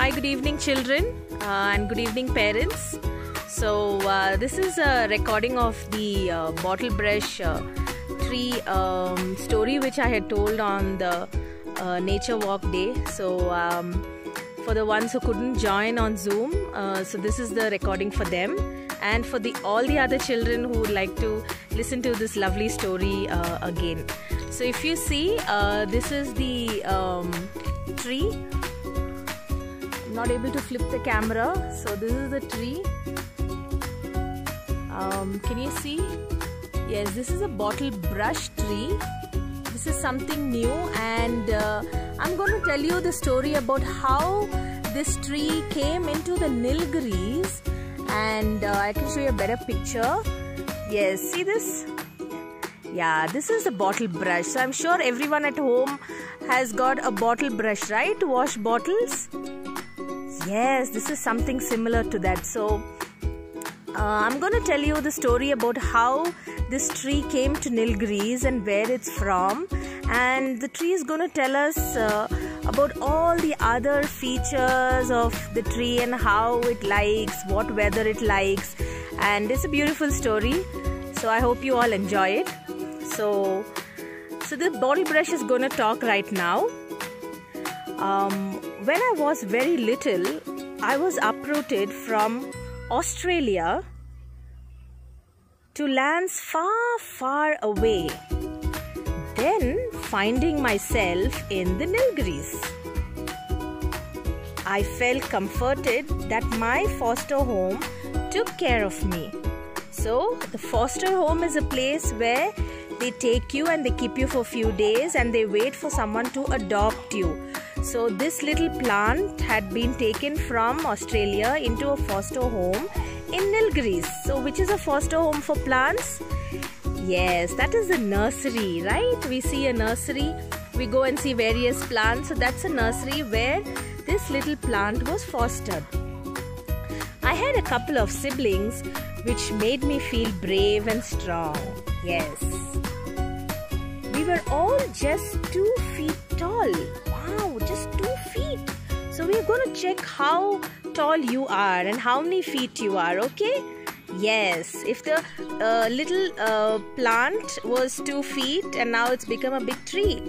Hi, good evening children and good evening parents. So this is a recording of the bottle brush tree story which I had told on the nature walk day. So for the ones who couldn't join on Zoom, so this is the recording for them, and for all the other children who would like to listen to this lovely story again. So if you see, this is the tree. I'm not able to flip the camera, so this is the tree. Can you see? Yes, this is a bottle brush tree. This is something new, and I'm going to tell you the story about how this tree came into the Nilgiris, and I can show you a better picture. Yes, see this? Yeah, this is a bottle brush. So I'm sure everyone at home has got a bottle brush, right, to wash bottles? Yes, this is something similar to that. So I'm going to tell you the story about how this tree came to Nilgiris and where it's from, and the tree is going to tell us about all the other features of the tree and how it likes, what weather it likes, and it's a beautiful story. So I hope you all enjoy it. So the bottle brush is going to talk right now. When I was very little, I was uprooted from Australia to lands far, far away, then finding myself in the Nilgiris. I felt comforted that my foster home took care of me. So the foster home is a place where they take you and they keep you for a few days and they wait for someone to adopt you. So this little plant had been taken from Australia into a foster home in Nilgiris. So which is a foster home for plants? Yes, that is a nursery, right? We see a nursery, we go and see various plants. So that's a nursery where this little plant was fostered. I had a couple of siblings which made me feel brave and strong. Yes. We were all just 2 feet tall. Wow, just 2 feet. So we're going to check how tall you are and how many feet you are, okay? Yes, if the little plant was 2 feet and now it's become a big tree.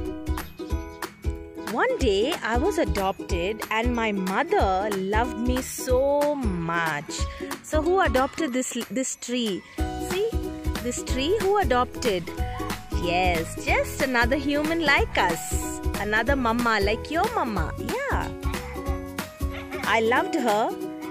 One day I was adopted and my mother loved me so much. So who adopted this tree? See, this tree, who adopted? Yes, just another human like us. Another mama like your mama. Yeah. I loved her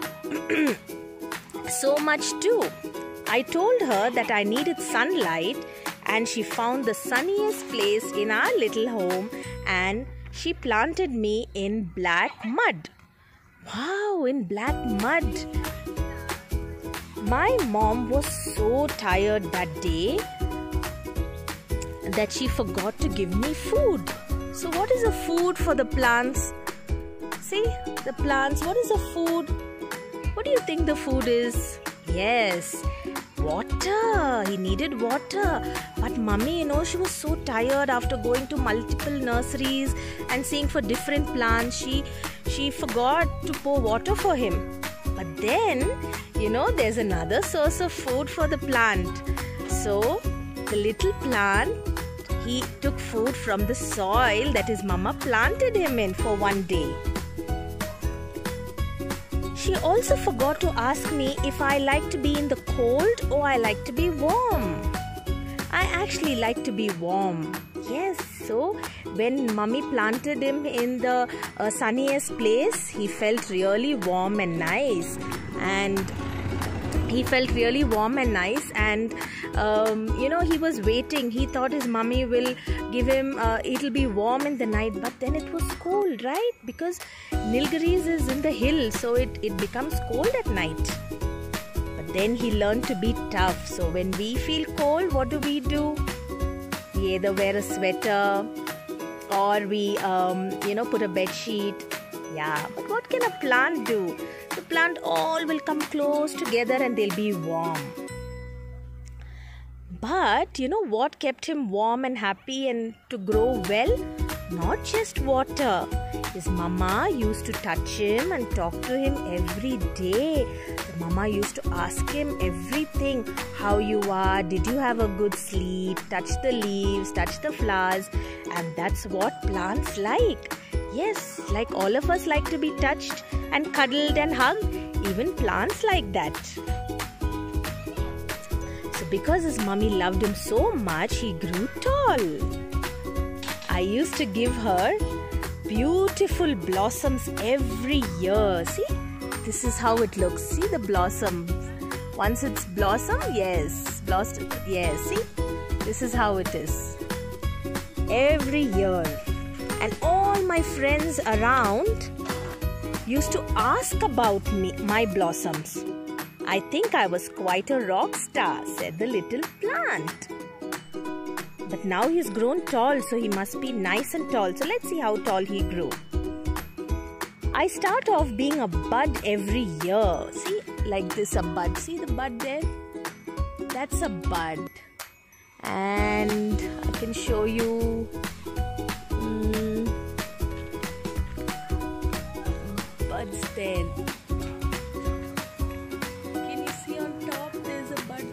so much too. I told her that I needed sunlight, and she found the sunniest place in our little home, and she planted me in black mud. Wow, in black mud. My mom was so tired that day that she forgot to give me food. So what is a food for the plants? See, the plants, what is a food? What do you think the food is? Yes, water. He needed water. But mummy, she was so tired after going to multiple nurseries and seeing for different plants. She forgot to pour water for him. But then, there's another source of food for the plant. So, the little plant, he took food from the soil that his mama planted him in for one day. She also forgot to ask me if I like to be in the cold or I like to be warm. I actually like to be warm. Yes, so when mummy planted him in the sunniest place, he felt really warm and nice. And he was waiting. He thought his mummy will give him, it'll be warm in the night, but then it was cold, right? Because Nilgiris is in the hills, so it becomes cold at night. But then he learned to be tough. So when we feel cold, what do? We either wear a sweater or we, put a bed sheet. Yeah, but what can a plant do? The plant all will come close together and they'll be warm. But what kept him warm and happy and to grow well? not just water. His mama used to touch him and talk to him every day. The mama used to ask him everything. How you are? Did you have a good sleep? Touch the leaves, touch the flowers. And that's what plants like. Yes, like all of us like to be touched and cuddled and hugged. Even plants like that. So because his mummy loved him so much, he grew tall. I used to give her beautiful blossoms every year. See, this is how it looks. See the blossom. Once it's blossom, yes, blossom, yes. See, this is how it is. Every year, and all my friends around used to ask about my blossoms. I think I was quite a rock star, said the little plant. But now he's grown tall, so he must be nice and tall. So let's see how tall he grew. I start off being a bud every year. See, like this, a bud. See the bud there? That's a bud. And I can show you buds there. Can you see on top there's a bud?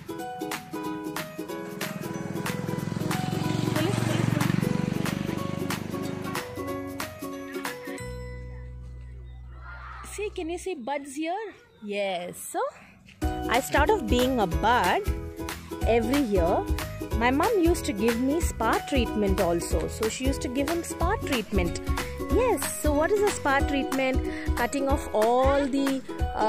See, can you see buds here? Yes. So I start off being a bud every year. My mom used to give me spa treatment also. So she used to give him spa treatment. Yes. So what is a spa treatment? Cutting off all the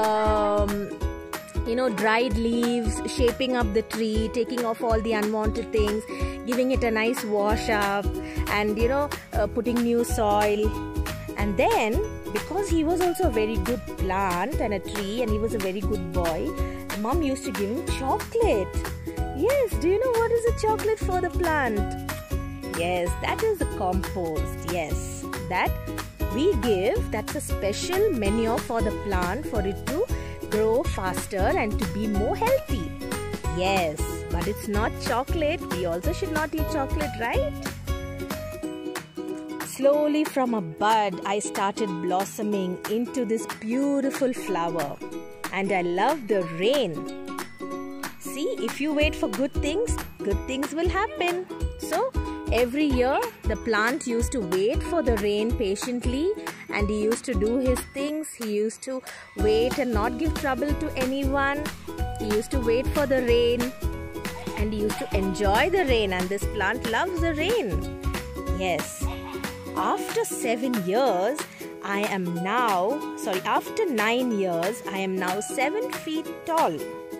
dried leaves, shaping up the tree, taking off all the unwanted things, giving it a nice wash up, and putting new soil. And then, because he was also a very good plant and a tree, and he was a very good boy, mom used to give him chocolate. Yes, do you know what is a chocolate for the plant? Yes, that is the compost. Yes, that we give. That's a special manure for the plant for it to grow faster and to be more healthy. Yes, but it's not chocolate. We also should not eat chocolate, right? Slowly from a bud, I started blossoming into this beautiful flower. And I love the rain. See, if you wait for good things will happen. So, every year, the plant used to wait for the rain patiently. And he used to do his things. He used to wait and not give trouble to anyone. He used to wait for the rain. And he used to enjoy the rain. And this plant loves the rain. Yes. After 7 years, after 9 years, I am now 7 feet tall.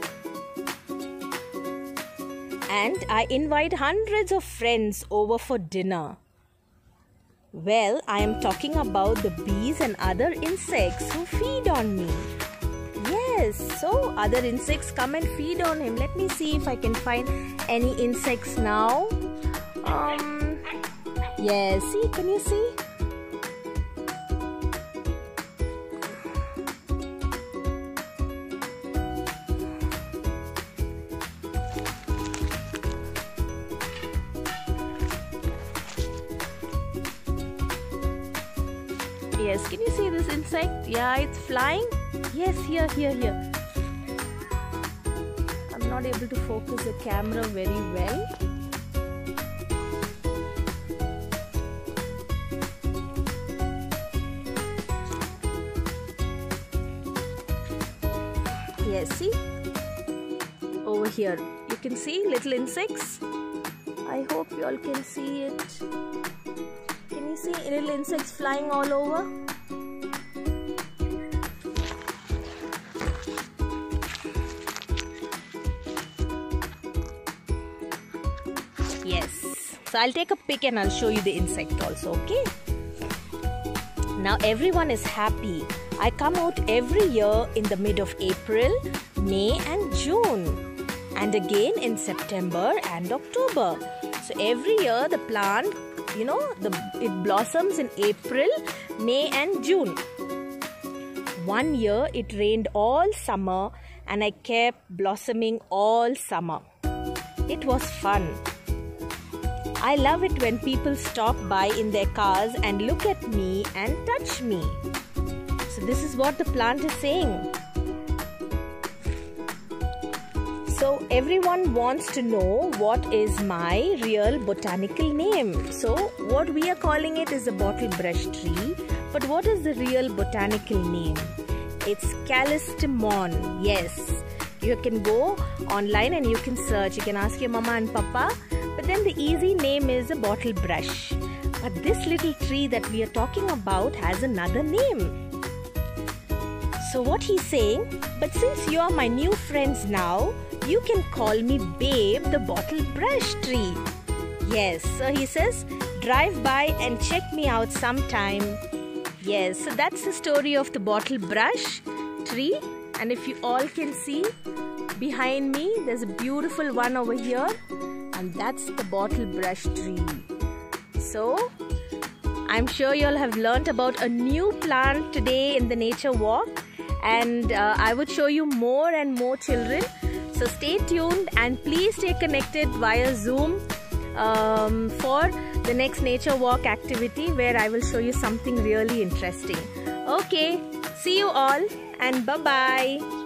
And I invite hundreds of friends over for dinner. Well, I am talking about the bees and other insects who feed on me. Yes, so other insects come and feed on him. Let me see if I can find any insects now. Yes, see, can you see? Yes, can you see this insect? Yeah, it's flying. Yes, here. I'm not able to focus the camera very well. Yes, see? Over here. You can see little insects. I hope you all can see it. Can you see little insects flying all over? Yes. So I'll take a pic and I'll show you the insect also, okay? Now everyone is happy. I come out every year in the mid of April, May and June, and again in September and October. So every year the plant, it blossoms in April, May and June. One year it rained all summer and I kept blossoming all summer. It was fun. I love it when people stop by in their cars and look at me and touch me. So this is what the plant is saying. So everyone wants to know what is my real botanical name. So what we are calling it is a bottle brush tree. But what is the real botanical name? It's Callistemon. Yes. You can go online and you can search. You can ask your mama and papa. But then the easy name is a bottle brush. But this little tree that we are talking about has another name. So what he's saying, but since you are my new friends now, you can call me Babe the bottle brush tree. Yes, so he says, drive by and check me out sometime. Yes, so that's the story of the bottle brush tree. And if you all can see, behind me, there's a beautiful one over here. And that's the bottle brush tree. So, I'm sure you all have learnt about a new plant today in the nature walk. And I would show you more and more children. So stay tuned and please stay connected via Zoom for the next nature walk activity where I will show you something really interesting. Okay, see you all and bye-bye.